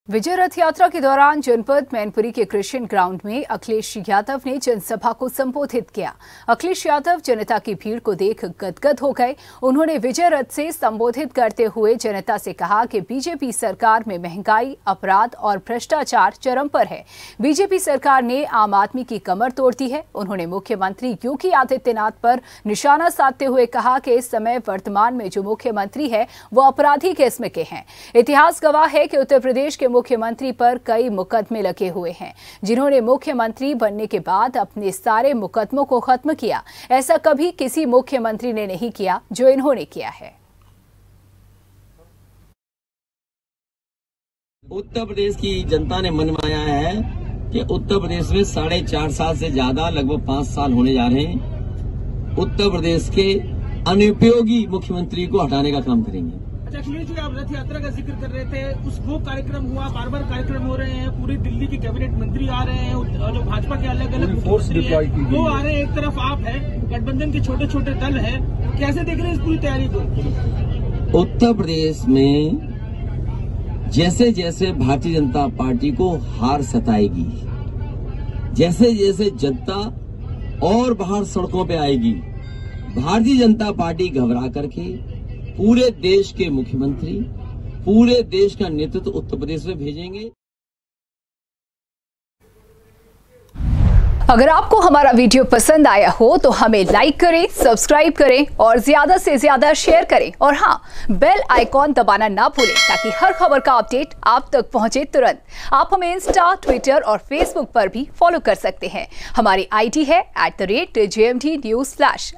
विजय रथ यात्रा के दौरान जनपद मैनपुरी के कृष्ण ग्राउंड में अखिलेश यादव ने जनसभा को संबोधित किया। अखिलेश यादव जनता की भीड़ को देख गदगद हो गए। उन्होंने विजय रथ से संबोधित करते हुए जनता से कहा कि बीजेपी सरकार में महंगाई, अपराध और भ्रष्टाचार चरम पर है। बीजेपी सरकार ने आम आदमी की कमर तोड़ दी है। उन्होंने मुख्यमंत्री योगी आदित्यनाथ पर निशाना साधते हुए कहा कि इस समय वर्तमान में जो मुख्यमंत्री है वो अपराधी किस्म के हैं। इतिहास गवाह है कि उत्तर प्रदेश के मुख्यमंत्री पर कई मुकदमे लगे हुए हैं, जिन्होंने मुख्यमंत्री बनने के बाद अपने सारे मुकदमों को खत्म किया। ऐसा कभी किसी मुख्यमंत्री ने नहीं किया जो इन्होंने किया है। उत्तर प्रदेश की जनता ने मनमाया है कि उत्तर प्रदेश में 4.5 साल से ज्यादा, लगभग 5 साल होने जा रहे हैं, उत्तर प्रदेश के अनुपयोगी मुख्यमंत्री को हटाने का काम करेंगे। अखिलेश जी, आप रथ यात्रा का जिक्र कर रहे थे, वो कार्यक्रम हुआ, बार बार कार्यक्रम हो रहे हैं, पूरी दिल्ली के कैबिनेट मंत्री आ रहे हैं, जो भाजपा के अलग अलग मुख्यमंत्री हैं वो आ रहे हैं, एक तरफ आप हैं, गठबंधन के छोटे छोटे दल हैं, कैसे देख रहे हैं इस पूरी तैयारी को? उत्तर प्रदेश में जैसे जैसे भारतीय जनता पार्टी को हार सताएगी, जैसे जैसे जनता और बाहर सड़कों पे आएगी, भारतीय जनता पार्टी घबरा करके पूरे देश के मुख्यमंत्री, पूरे देश का नेतृत्व उत्तर प्रदेश में भेजेंगे। अगर आपको हमारा वीडियो पसंद आया हो तो हमें लाइक करें, सब्सक्राइब करें और ज्यादा से ज्यादा शेयर करें। और हाँ, बेल आइकॉन दबाना ना भूलें ताकि हर खबर का अपडेट आप तक पहुंचे तुरंत। आप हमें इंस्टा, ट्विटर और फेसबुक पर भी फॉलो कर सकते हैं। हमारी आईडी है @JMT News Flash।